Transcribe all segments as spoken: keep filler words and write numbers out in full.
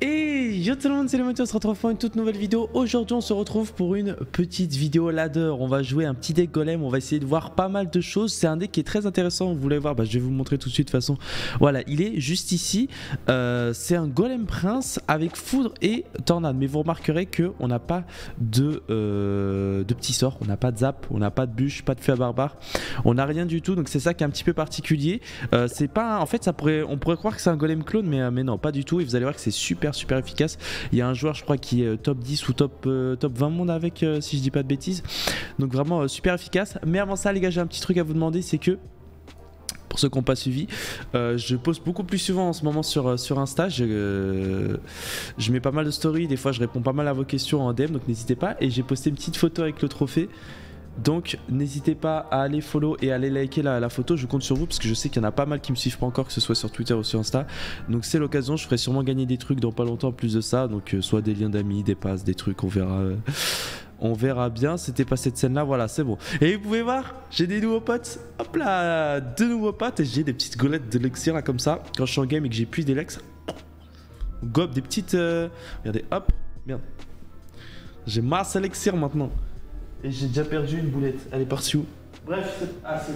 Et yo tout le monde, c'est le Mathieu, on se retrouve pour une toute nouvelle vidéo. Aujourd'hui on se retrouve pour une petite vidéo ladder. On va jouer un petit deck golem, on va essayer de voir pas mal de choses. C'est un deck qui est très intéressant, vous voulez voir, bah, je vais vous le montrer tout de suite de toute façon. Voilà, il est juste ici. euh, C'est un golem prince avec foudre et tornade. Mais vous remarquerez qu'on n'a pas de, euh, de petits sorts, on n'a pas de zap, on n'a pas de bûche, pas de feu à barbare. On n'a rien du tout, donc c'est ça qui est un petit peu particulier. euh, C'est pas, en fait ça pourrait, on pourrait croire que c'est un golem clone, mais, euh, mais non, pas du tout. Et vous allez voir que c'est super super efficace. Il y a un joueur je crois qui est top dix ou top, euh, top vingt monde avec, euh, si je dis pas de bêtises. Donc vraiment euh, super efficace. Mais avant ça les gars, j'ai un petit truc à vous demander, c'est que pour ceux qui n'ont pas suivi, euh, je poste beaucoup plus souvent en ce moment sur, sur Insta. Je, euh, je mets pas mal de stories, des fois je réponds pas mal à vos questions en D M, donc n'hésitez pas. Et j'ai posté une petite photo avec le trophée. Donc n'hésitez pas à aller follow et à aller liker la, la photo, je compte sur vous parce que je sais qu'il y en a pas mal qui me suivent pas encore, que ce soit sur Twitter ou sur Insta. Donc c'est l'occasion, je ferai sûrement gagner des trucs dans pas longtemps en plus de ça. Donc euh, soit des liens d'amis, des passes, des trucs, on verra euh, on verra bien. C'était pas cette scène là, voilà c'est bon. Et vous pouvez voir, j'ai des nouveaux potes, hop là, deux nouveaux potes. Et j'ai des petites golettes de l'élixir là comme ça. Quand je suis en game et que j'ai plus d'élix, gobe des petites euh... regardez, hop, merde, j'ai masse élixir maintenant. Et j'ai déjà perdu une boulette. Elle est partie où? Bref, c'est assez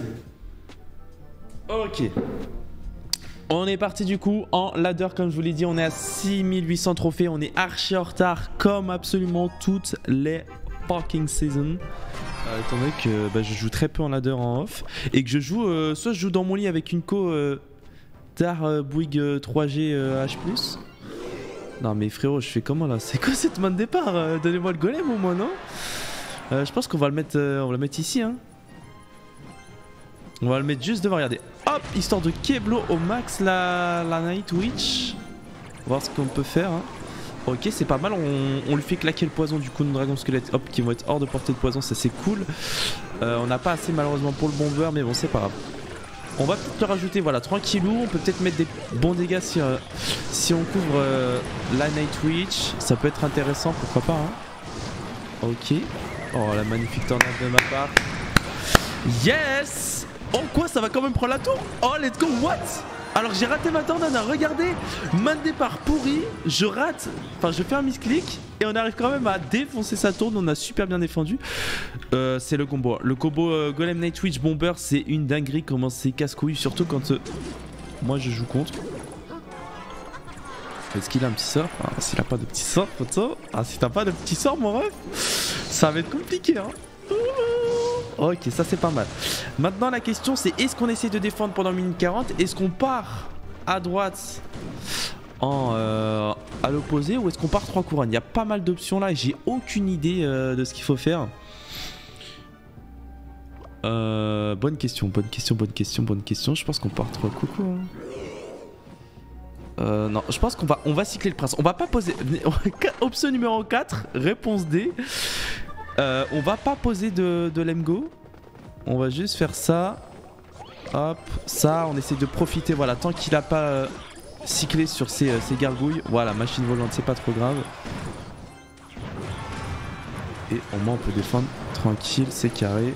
bien. Ok. On est parti du coup en ladder, comme je vous l'ai dit. On est à six mille huit cents trophées. On est archi en retard, comme absolument toutes les parking seasons. Euh, étant donné que bah, je joue très peu en ladder en off. Et que je joue, euh, soit je joue dans mon lit avec une co euh, Dar euh, Bouygues euh, trois G euh, H plus. Non mais frérot, je fais comment là? C'est quoi cette main de départ? euh, Donnez-moi le golem au moins, non? Euh, je pense qu'on va le mettre, euh, on va le mettre ici, hein. On va le mettre juste devant, regardez. Hop, histoire de Keblo au max la, la Night Witch. On va voir ce qu'on peut faire, hein. Ok, c'est pas mal, on, on lui fait claquer le poison du coup de dragon squelette, hop, qui vont être hors de portée de poison, ça c'est cool. euh, On n'a pas assez malheureusement pour le bomber, mais bon c'est pas grave. On va peut-être le rajouter, voilà, tranquillou. On peut peut-être mettre des bons dégâts si, euh, si on couvre euh, la Night Witch. Ça peut être intéressant, pourquoi pas, hein. Ok. Oh la magnifique tornade de ma part. Yes. Oh quoi, ça va quand même prendre la tour. Oh let's go, what. Alors j'ai raté ma tornade, regardez. Main de départ pourri. Je rate, enfin je fais un misclick. Et on arrive quand même à défoncer sa tour. On a super bien défendu. euh, C'est le combo. Le combo euh, Golem Night Witch Bomber, c'est une dinguerie. Comment c'est casse-couille. Surtout quand euh, moi je joue contre. Est-ce qu'il a un petit sort? Ah, s'il a pas de petit sort, photo. Ah, si t'as pas de petit sort, mon ref, ça va être compliqué, hein. Ok, ça c'est pas mal. Maintenant, la question c'est est-ce qu'on essaie de défendre pendant minute quarante? Est-ce qu'on part à droite en, euh, à l'opposé ou est-ce qu'on part trois couronnes? Il y a pas mal d'options là et j'ai aucune idée euh, de ce qu'il faut faire. Euh, bonne question, bonne question, bonne question, bonne question. Je pense qu'on part trois coucou. Hein. Euh, non, je pense qu'on va, on va cycler le prince. On va pas poser. Option numéro quatre, réponse D. Euh, on va pas poser de, de Lemgo. On va juste faire ça. Hop, ça, on essaie de profiter. Voilà, tant qu'il a pas euh, cyclé sur ses, euh, ses gargouilles. Voilà, machine volante, c'est pas trop grave. Et au moins, on peut défendre tranquille, c'est carré.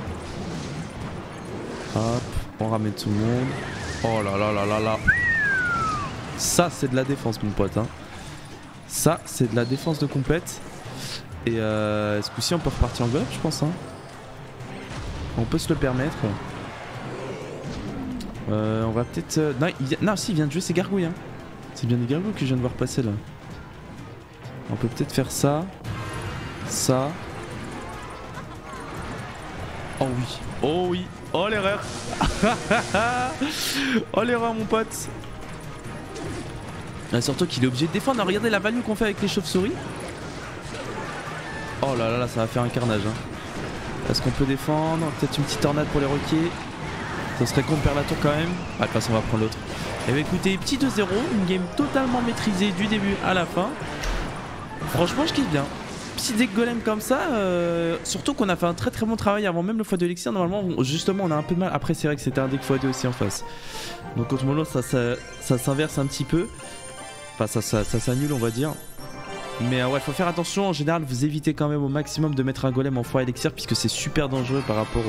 Hop, on ramène tout le monde. Oh là là là là là. Ça c'est de la défense mon pote, hein. Ça c'est de la défense de complète. Et euh, ce coup-ci on peut repartir en golem je pense, hein. On peut se le permettre. euh, On va peut-être... Euh... Non, il... non si il vient de jouer ses gargouilles, hein. C'est bien des gargouilles que je viens de voir passer là. On peut peut-être faire ça. Ça. Oh oui. Oh oui. Oh l'erreur. Oh l'erreur mon pote. Ah, surtout qu'il est obligé de défendre. Regardez la value qu'on fait avec les chauves-souris. Oh là là là, ça va faire un carnage, hein. Est-ce qu'on peut défendre? Peut-être une petite tornade pour les roquets. Ça serait con de perdre la tour quand même. Ah, de toute façon on va prendre l'autre. Et bah écoutez, petit deux zéro. Une game totalement maîtrisée du début à la fin. Franchement je kiffe bien. Petit deck golem comme ça, euh, surtout qu'on a fait un très très bon travail avant même le x deux élixir. Normalement on, justement on a un peu de mal. Après c'est vrai que c'était un deck x deux aussi en face. Donc contre Molo ça, ça, ça s'inverse un petit peu. Enfin ça, ça, ça s'annule on va dire. Mais euh, ouais faut faire attention, en général vous évitez quand même au maximum de mettre un golem en x élixir puisque c'est super dangereux par rapport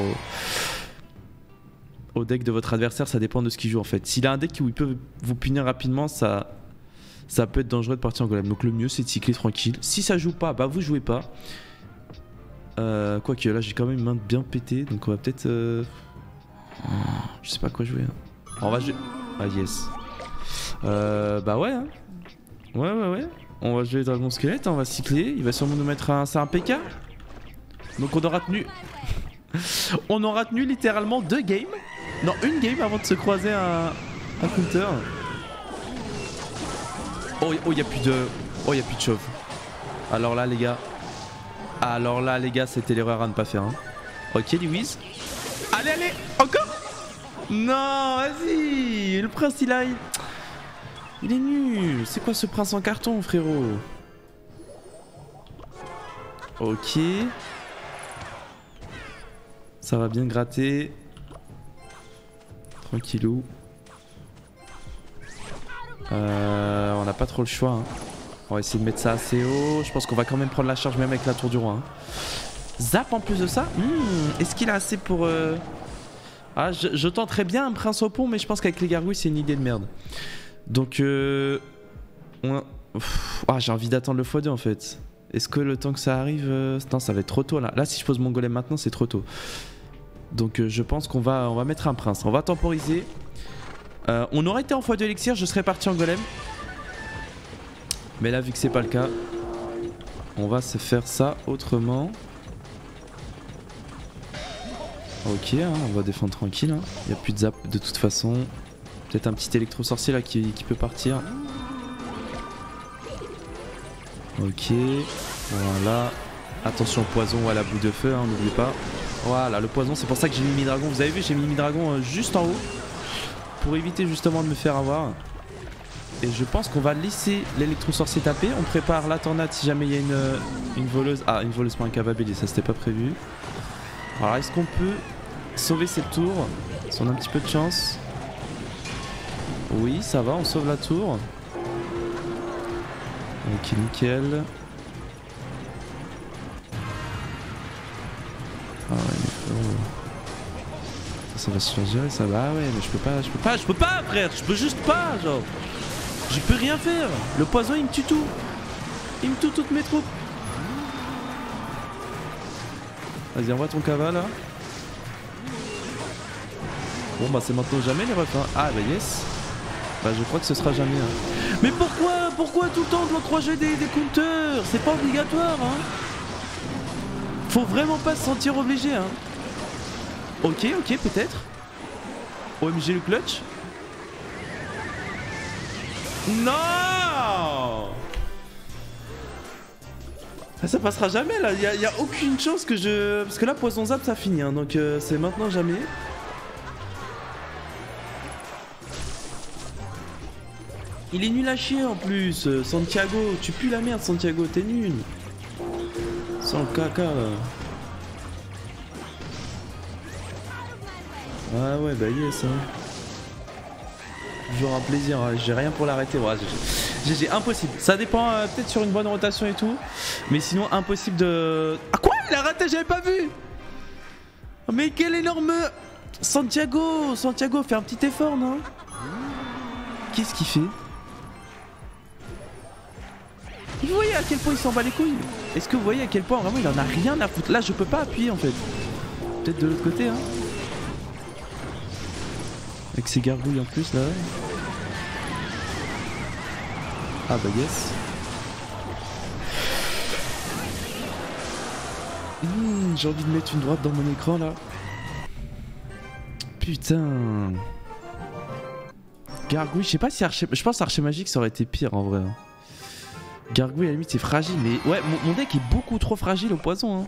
au, au deck de votre adversaire. Ça dépend de ce qu'il joue en fait. S'il a un deck où il peut vous punir rapidement, ça, ça peut être dangereux de partir en golem. Donc le mieux c'est de cycler tranquille. Si ça joue pas, bah vous jouez pas. Euh, Quoique là j'ai quand même une main bien pétée. Donc on va peut-être... Euh... Je sais pas quoi jouer. Hein. On va jouer... Ah yes. Euh, bah ouais. Hein. Ouais ouais ouais. On va jouer Dragon Squelette, on va cycler. Il va sûrement nous mettre un... C'est un P K. Donc on aura tenu... on aura tenu littéralement deux games. Non, une game avant de se croiser un, un counter. Oh, oh, y a plus de... Oh, y a plus de chauve. Alors là, les gars. Alors là, les gars, c'était l'erreur à ne pas faire. Hein. Ok, Lewis. Allez, allez, encore. Non, vas-y. Le prince, il a... Il est nul. C'est quoi ce prince en carton, frérot? Ok. Ça va bien gratter. Tranquillou. Euh, on n'a pas trop le choix. Hein. On va essayer de mettre ça assez haut. Je pense qu'on va quand même prendre la charge même avec la tour du roi. Hein. Zap en plus de ça. Hmm, est-ce qu'il a assez pour... Euh... Ah, je, je tenterais bien un prince au pont, mais je pense qu'avec les gargouilles, c'est une idée de merde. Donc... Euh... On... Ah, j'ai envie d'attendre le fois deux en fait. Est-ce que le temps que ça arrive... Euh... Non, ça va être trop tôt là. Là, si je pose mon golem maintenant, c'est trop tôt. Donc euh, je pense qu'on va, on va mettre un prince. On va temporiser. Euh, on aurait été en fois deux élixir, je serais parti en golem. Mais là, vu que c'est pas le cas, on va se faire ça autrement. Ok, hein, on va défendre tranquille. Il hein. n'y a plus de zap de toute façon. Peut-être un petit électro-sorcier là qui, qui peut partir. Ok, voilà. Attention au poison ou à la boule de feu, hein, n'oublie pas. Voilà, le poison, c'est pour ça que j'ai mis mi-dragon. Vous avez vu, j'ai mis mi-dragon euh, juste en haut. Pour éviter justement de me faire avoir. Et je pense qu'on va laisser l'électro-sorcier taper. On prépare la tornade si jamais il y a une, une voleuse. Ah, une voleuse pour un cavabelli, ça c'était pas prévu. Alors, est-ce qu'on peut sauver cette tour? Si on a un petit peu de chance. Oui, ça va, on sauve la tour. Ok, nickel. Ah ouais, mais frérot. Ça va se faire gérer, ça va. Ah ouais, mais je peux pas, je peux pas, je peux pas, frère. Je peux juste pas, genre. Je peux rien faire. Le poison, il me tue tout. Il me tue toutes mes troupes. Vas-y, envoie ton cavale là. Bon, bah, c'est maintenant ou jamais les refs. Hein. Ah, bah, yes. Bah, je crois que ce sera jamais. Hein. Mais pourquoi, pourquoi tout le temps de trois G des, des counters? C'est pas obligatoire, hein. Faut vraiment pas se sentir obligé, hein. Ok, ok, peut-être. O M G le clutch. Non. Ça passera jamais là, il y, y a aucune chance que je... Parce que là, poison zap, ça finit, hein, donc euh, c'est maintenant jamais. Il est nul à chier en plus, euh, Santiago. Tu pues la merde, Santiago, t'es nul. Sans caca là. Ah ouais, bah yes, hein. Toujours un plaisir, hein. J'ai rien pour l'arrêter. Ouais, G G, impossible. Ça dépend euh, peut-être sur une bonne rotation et tout. Mais sinon, impossible de... Ah quoi? Il a raté, j'avais pas vu. Mais quel énorme... Santiago, Santiago, fais un petit effort, non? Qu'est-ce qu'il fait? Vous voyez à quel point il s'en bat les couilles? Est-ce que vous voyez à quel point vraiment il en a rien à foutre? Là, je peux pas appuyer en fait. Peut-être de l'autre côté, hein. Avec ses gargouilles en plus là. Ah bah yes. Mmh, j'ai envie de mettre une droite dans mon écran là. Putain. Gargouille, je sais pas si Archer... Je pense Archer Magique ça aurait été pire en vrai. Hein. Gargouille à la limite c'est fragile mais ouais mon, mon deck est beaucoup trop fragile au poison. Hein.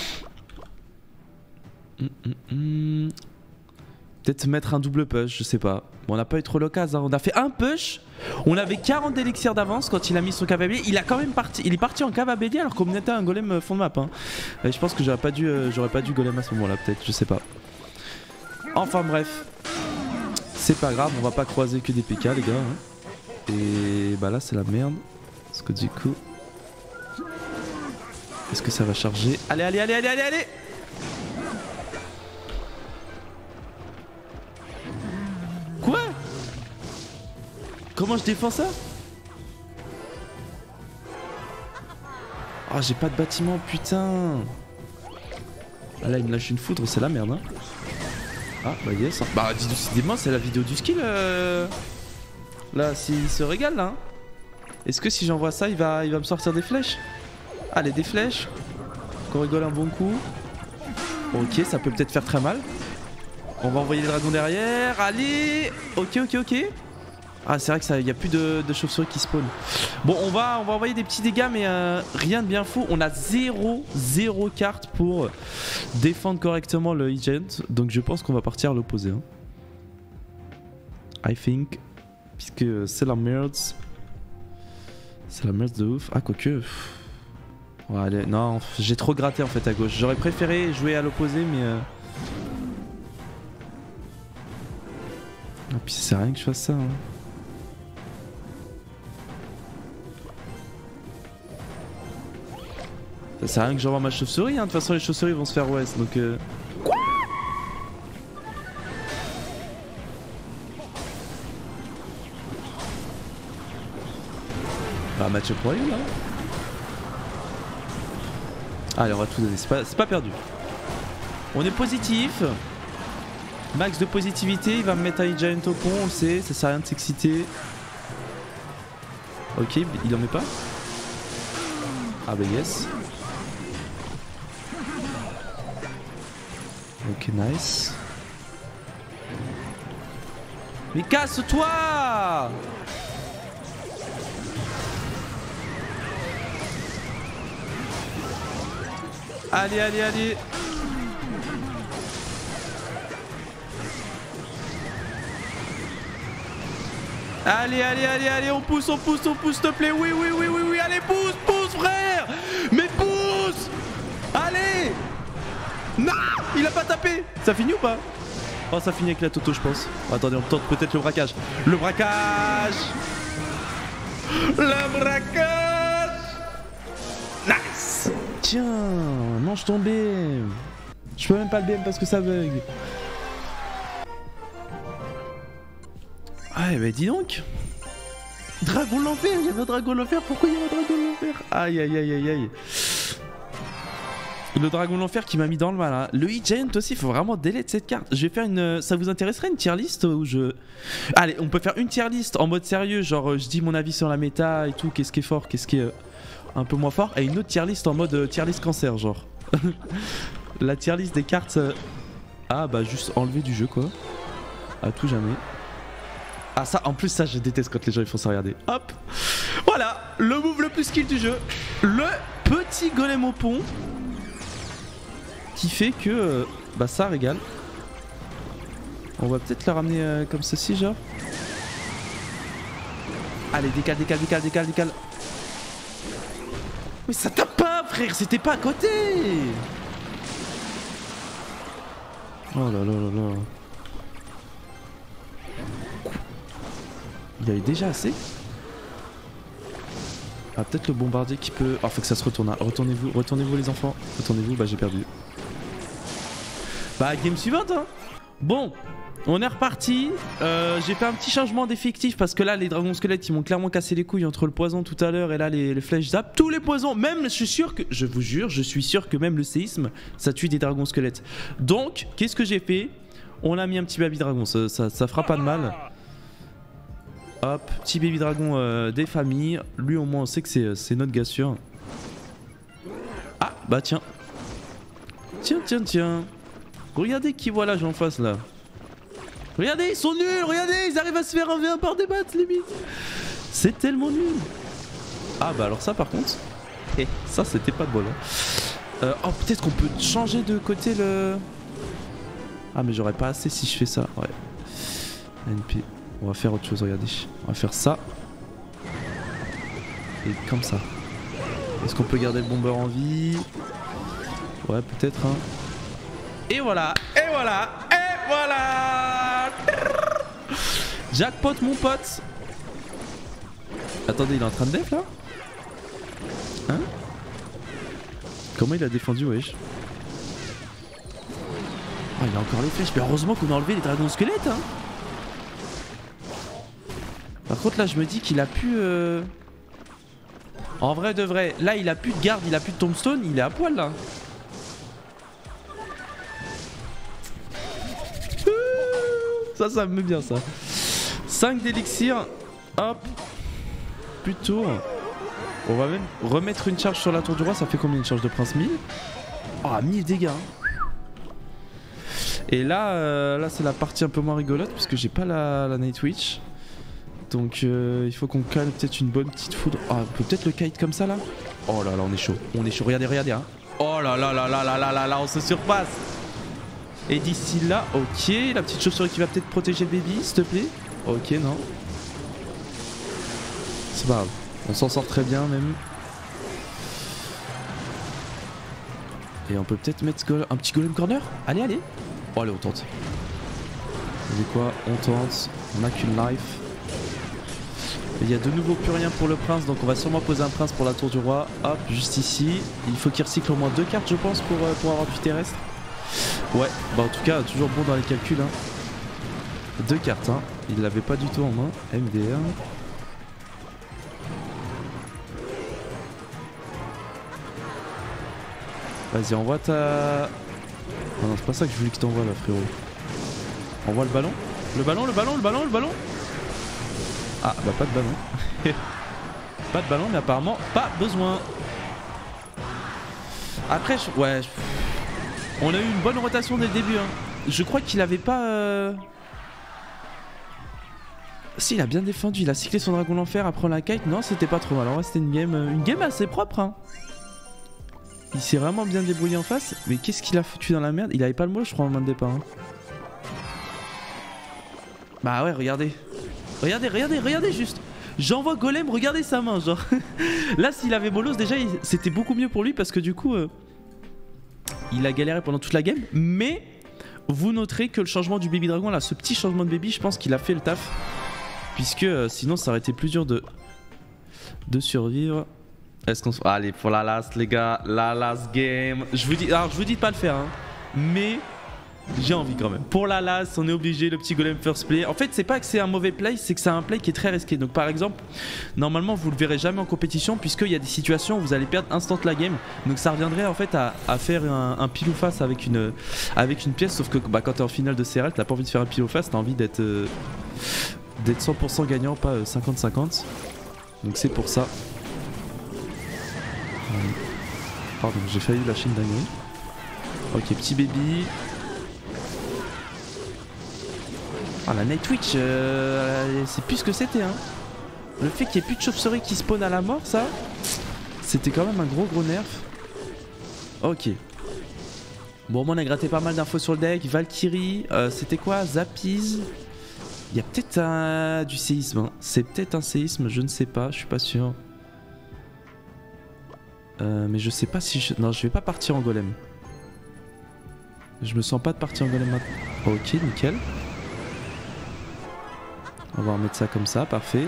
Mmh, mmh, mmh. Peut-être mettre un double push, je sais pas. Bon, on n'a pas eu trop l'occasion, hein. On a fait un push. On avait quarante d'élixirs d'avance quand il a mis son cavalier. Il a quand même parti, il est parti en cavalier alors qu'on était un golem fond de map. Hein. Et je pense que j'aurais pas dû, euh, j'aurais pas dû golem à ce moment-là, peut-être, je sais pas. Enfin bref, c'est pas grave, on va pas croiser que des P K les gars. Hein. Et bah là c'est la merde. Parce que du coup, est-ce que ça va charger? Allez, allez, allez, allez, allez, allez. Quoi? Comment je défends ça? Oh, j'ai pas de bâtiment, putain. Ah là, il me lâche une foudre, c'est la merde. Hein. Ah, bah yes. Bah, décidément, c'est la vidéo du skill. Euh... Là, s'il se régale, là. Hein. Est-ce que si j'envoie ça, il va, il va me sortir des flèches? Allez, des flèches. Qu'on rigole un bon coup. Ok, ça peut peut-être faire très mal. On va envoyer les dragons derrière. Allez. Ok, ok, ok. Ah, c'est vrai que ça, il n'y a plus de, de chauves-souris qui spawn. Bon, on va, on va envoyer des petits dégâts, mais euh, rien de bien fou. On a zéro, zéro carte pour défendre correctement le E-Giant. Donc je pense qu'on va partir à l'opposé. Hein. I think. Puisque c'est la merde. C'est la merde de ouf. Ah, quoique. Ouais, allez, non, j'ai trop gratté en fait à gauche. J'aurais préféré jouer à l'opposé, mais... Euh... Ah, puis ça sert à rien que je fasse ça. Hein. Ça sert à rien que j'envoie ma chauve-souris, hein. De toute façon les chauves-souris vont se faire ouest, donc euh... Quoi? Bah match pour lui là. Allez, on va tout donner, c'est pas, pas perdu. On est positif. Max de positivité, il va me mettre un E-Giant au pont, on le sait, ça sert à rien de s'exciter. Ok, il en met pas. Ah bah yes. Ok, nice. Mais casse-toi! Allez, allez, allez. Allez, allez, allez, allez, on pousse, on pousse, on pousse, s'il te plaît. Oui, oui, oui, oui, oui, allez, pousse, pousse, frère. Mais pousse. Allez. Non, il a pas tapé. Ça finit ou pas? Oh, ça finit avec la Toto, je pense. Oh, attendez, on tente peut-être le braquage. Le braquage. Le braquage. Nice. Tiens, mange ton B M. Je peux même pas le B M parce que ça bug. Ah, bah dis donc. Dragon de l'enfer, il y avait un dragon de l'enfer. Pourquoi il y a un dragon de l'enfer? Aïe, aïe, aïe, aïe, aïe. Le dragon de l'enfer qui m'a mis dans le mal. Hein. Le E-Giant aussi, il faut vraiment delete cette carte. Je vais faire une... Ça vous intéresserait une tier list où je... Allez, on peut faire une tier list en mode sérieux. Genre, je dis mon avis sur la méta et tout. Qu'est-ce qui est fort, qu'est-ce qui est un peu moins fort. Et une autre tier list en mode euh, tier list cancer, genre. La tier list des cartes... Euh... Ah, bah juste enlever du jeu, quoi. À tout jamais. Ah ça, en plus ça je déteste quand les gens ils font ça, regarder. Hop. Voilà, le move le plus skill du jeu. Le petit golem au pont. Qui fait que euh, bah ça régale. On va peut-être la ramener euh, comme ceci genre. Allez, décale, décale, décale, décale, décale. Mais ça tape pas frère, c'était pas à côté. Oh là là là là. Il y avait déjà assez. Ah, peut-être le bombardier qui peut... Ah, faut que ça se retourne. Retournez-vous, retournez-vous les enfants. Retournez-vous, bah j'ai perdu. Bah, game suivante, hein. Bon, on est reparti. Euh, j'ai fait un petit changement d'effectif parce que là, les dragons squelettes, ils m'ont clairement cassé les couilles entre le poison tout à l'heure et là, les, les flèches zap. Tous les poisons, même, je suis sûr que... Je vous jure, je suis sûr que même le séisme, ça tue des dragons squelettes. Donc, qu'est-ce que j'ai fait? On a mis un petit baby dragon, ça, ça, ça fera pas de mal. Hop, petit baby dragon euh, des familles. Lui au moins on sait que c'est notre gars sûr. Ah bah tiens. Tiens tiens tiens. Regardez qui voilà j'en face là. Regardez ils sont nuls. Regardez ils arrivent à se faire un v un par des battes limite. C'est tellement nul. Ah bah alors ça par contre. Eh ça c'était pas de bol hein. euh, Oh peut-être qu'on peut changer de côté le... Ah mais j'aurais pas assez si je fais ça. Ouais. N P. On va faire autre chose, regardez. On va faire ça. Et comme ça. Est-ce qu'on peut garder le bomber en vie? Ouais, peut-être. Hein. Et voilà. Et voilà. Et voilà. Jackpot, mon pote. Attendez, il est en train de def là? Hein? Comment il a défendu, wesh? Oh, il a encore les flèches. Mais heureusement qu'on a enlevé les dragons squelettes, hein. Par contre là je me dis qu'il a pu euh... En vrai de vrai, là il a plus de garde, il a plus de tombstone, il est à poil là. Ça, ça me met bien ça. cinq d'élixir. Hop. Plus de tour. On va même remettre une charge sur la tour du roi. Ça fait combien une charge de prince? Mille. Ah, oh, mille dégâts. Et là, euh, là c'est la partie un peu moins rigolote parce que j'ai pas la, la Night Witch. Donc euh, il faut qu'on calme peut-être une bonne petite foudre. Ah, on peut peut-être le kite comme ça là. Oh là là, on est chaud. On est chaud. Regardez, regardez. Hein. Oh là là là là là là là là, on se surpasse. Et d'ici là, ok. La petite chauve-souris qui va peut-être protéger le baby, s'il te plaît. Ok, non. C'est pas grave. On s'en sort très bien même. Et on peut peut-être mettre un petit golem corner. Allez, allez. Oh, allez, on tente. Vous savez quoi? On tente. On n'a qu'une life. Il y a de nouveau plus rien pour le prince, donc on va sûrement poser un prince pour la tour du roi. Hop, juste ici. Il faut qu'il recycle au moins deux cartes, je pense, pour, euh, pour avoir du terrestre. Ouais, bah en tout cas, toujours bon dans les calculs. Hein. Deux cartes, hein. Il l'avait pas du tout en main. M D R. Vas-y, envoie ta... Oh non, c'est pas ça que je voulais que t'envoies là, frérot. Envoie le ballon. Le ballon, le ballon, le ballon, le ballon. Ah, bah pas de ballon. Pas de ballon, mais apparemment pas besoin. Après, je... ouais... Je... On a eu une bonne rotation dès le début. Hein. Je crois qu'il avait pas... Euh... Si, il a bien défendu. Il a cyclé son dragon l'enfer après la kite. Non, c'était pas trop mal. Alors, c'était une game, une game assez propre. Hein. Il s'est vraiment bien débrouillé en face. Mais qu'est-ce qu'il a foutu dans la merde? Il avait pas le mot, je crois, en main de départ. Hein. Bah ouais, regardez. Regardez, regardez, regardez juste. J'envoie Golem, regardez sa main, genre. Là, s'il avait Bolos, déjà, il... c'était beaucoup mieux pour lui parce que du coup... Euh... Il a galéré pendant toute la game, mais vous noterez que le changement du baby dragon, là, ce petit changement de baby, je pense qu'il a fait le taf. Puisque euh, sinon, ça aurait été plus dur de, de survivre. Est-ce qu'on se... Allez, pour la last, les gars, la last game. Je vous dis, alors, je vous dis de pas le faire, hein, mais j'ai envie quand même. Pour la last, on est obligé, le petit golem first play. En fait, c'est pas que c'est un mauvais play, c'est que c'est un play qui est très risqué. Donc, par exemple, normalement, vous le verrez jamais en compétition, puisqu'il y a des situations où vous allez perdre instant la game. Donc, ça reviendrait en fait à, à faire un, un pile ou face avec une, avec une pièce. Sauf que bah, quand t'es en finale de C R L, t'as pas envie de faire un pile ou face, t'as envie d'être euh, d'être cent pour cent gagnant, pas cinquante cinquante. Donc, c'est pour ça. Pardon, j'ai failli lâcher une dinguerie. Ok, petit baby. Ah, la Night Witch, euh, c'est plus ce que c'était. Hein. Le fait qu'il n'y ait plus de chauve-souris qui spawn à la mort, ça, c'était quand même un gros gros nerf. Ok. Bon, moi on a gratté pas mal d'infos sur le deck. Valkyrie, euh, c'était quoi? Zapiz. Il y a peut-être un... du séisme. Hein. C'est peut-être un séisme, je ne sais pas, je suis pas sûr. Euh, mais je sais pas si je... Non, je vais pas partir en golem. Je me sens pas de partir en golem maintenant. Ok, nickel. On va remettre ça comme ça, parfait.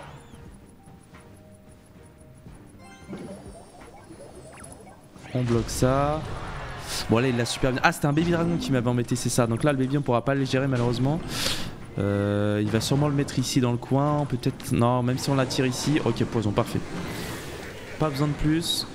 On bloque ça. Bon là il l'a super bien. Ah c'était un baby dragon qui m'avait embêté, c'est ça. Donc là le baby on pourra pas le gérer malheureusement. euh, Il va sûrement le mettre ici dans le coin. On peut peut-être... Non, même si on l'attire ici. Ok, poison, parfait. Pas besoin de plus.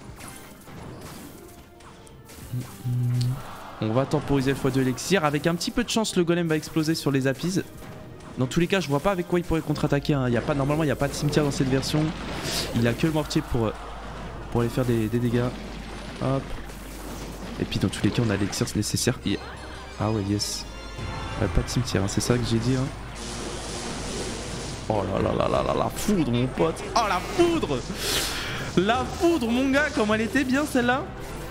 On va temporiser fois deux élixir. Avec un petit peu de chance le golem va exploser sur les apis. Dans tous les cas, je vois pas avec quoi il pourrait contre-attaquer. Hein. Il y a pas, normalement, il n'y a pas de cimetière dans cette version. Il a que le mortier pour, pour aller faire des, des dégâts. Hop. Et puis dans tous les cas, on a l'élixir nécessaire. Yeah. Ah ouais, yes. Euh, pas de cimetière, hein. C'est ça que j'ai dit. Hein. Oh là là là là là, la foudre, mon pote. Oh la foudre. La foudre, mon gars, comment elle était bien celle-là.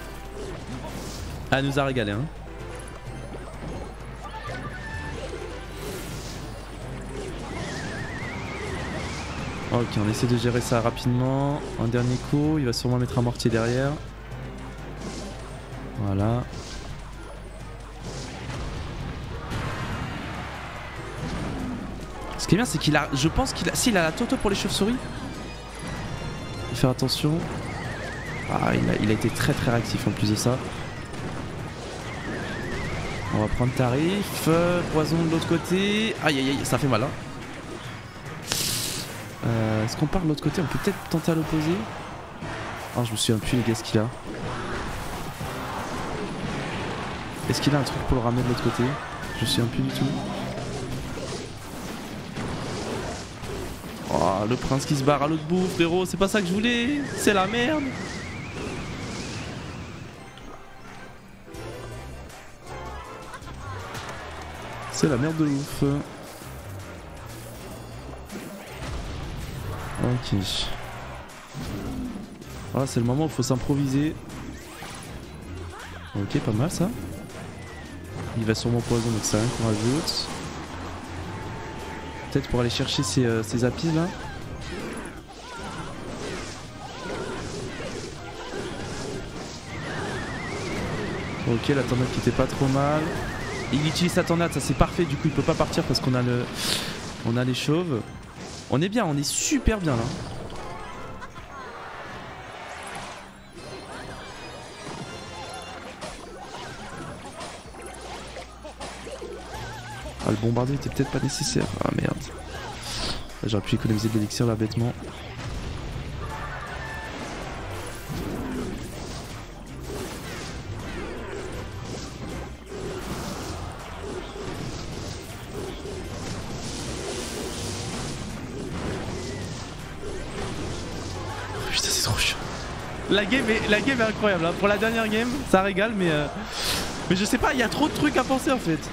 Elle nous a régalé. Hein. Ok, on essaie de gérer ça rapidement. Un dernier coup, il va sûrement mettre un mortier derrière. Voilà. Ce qui est bien, c'est qu'il a... Je pense qu'il a... Si, il a la toto pour les chauves-souris. Il faut faire attention. Ah, il a... il a été très très réactif en plus de ça. On va prendre tarif. Poison de l'autre côté. Aïe aïe aïe, ça fait mal hein. Euh, Est-ce qu'on part de l'autre côté? On peut peut-être tenter à l'opposé. Oh, je me souviens plus les gars ce qu'il a. Est-ce qu'il a un truc pour le ramener de l'autre côté? Je me souviens plus du tout. Oh, le prince qui se barre à l'autre bout, frérot, c'est pas ça que je voulais. C'est la merde. C'est la merde de ouf. Ok. Voilà, c'est le moment où il faut s'improviser. Ok, pas mal ça. Il va sûrement poison, donc c'est rien qu'on rajoute. Peut-être pour aller chercher ces, euh, ces apis là. Ok, la tornade qui était pas trop mal. Il utilise sa tornade, ça c'est parfait, du coup il peut pas partir parce qu'on a le. On a les chauves. On est bien, on est super bien là. Ah, le bombardier était peut-être pas nécessaire. Ah merde. J'aurais pu économiser de l'élixir là bêtement. Oh, putain, c'est trop chiant. La game est, la game est incroyable. Hein. Pour la dernière game, ça régale, mais euh... mais je sais pas, il y a trop de trucs à penser en fait.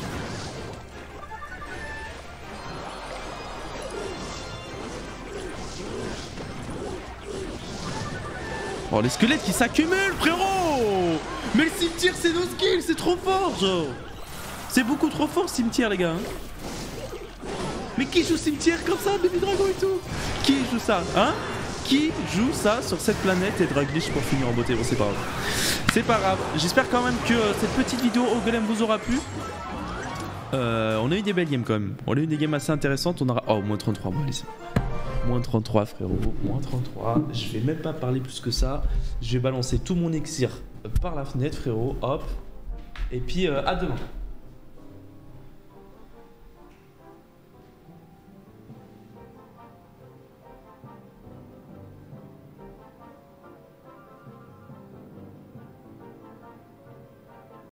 Oh, les squelettes qui s'accumulent, frérot! Mais le cimetière, c'est nos skills, c'est trop fort, genre! C'est beaucoup trop fort, cimetière, les gars. Hein. Mais qui joue cimetière comme ça, Baby Dragon et tout? Qui joue ça, hein? Qui joue ça sur cette planète? Et Draglish pour finir en beauté, bon, c'est pas grave. C'est pas grave. J'espère quand même que euh, cette petite vidéo au golem vous aura plu. Euh, on a eu des belles games quand même. On a eu des games assez intéressantes. On aura. Oh, moins trente-trois, bon, allez, c'est moins trente-trois frérot, moins trente-trois, je vais même pas parler plus que ça, je vais balancer tout mon exir par la fenêtre frérot, hop, et puis euh, à demain.